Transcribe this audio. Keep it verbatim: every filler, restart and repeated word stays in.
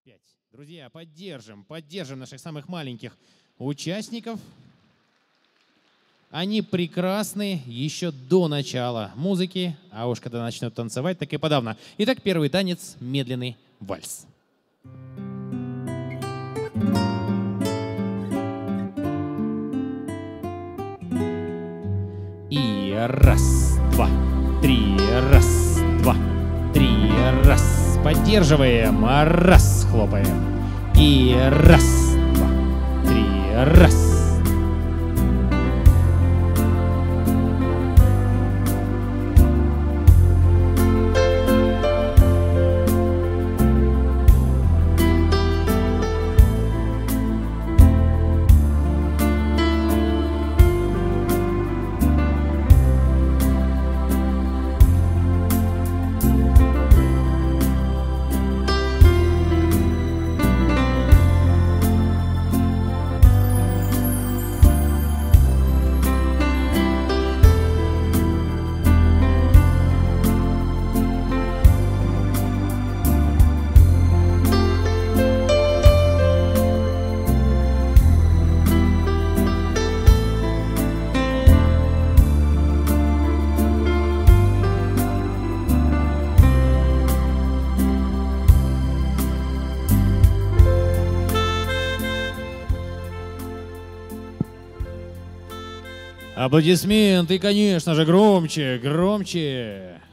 пять. Друзья, поддержим, поддержим наших самых маленьких участников. Они прекрасны еще до начала музыки, а уж когда начнут танцевать, так и подавно. Итак, первый танец — медленный вальс. И раз, два, три, раз, два, три, раз. Поддерживаем, раз, хлопаем. И раз, два, три, раз. Аплодисменты, конечно же, громче, громче.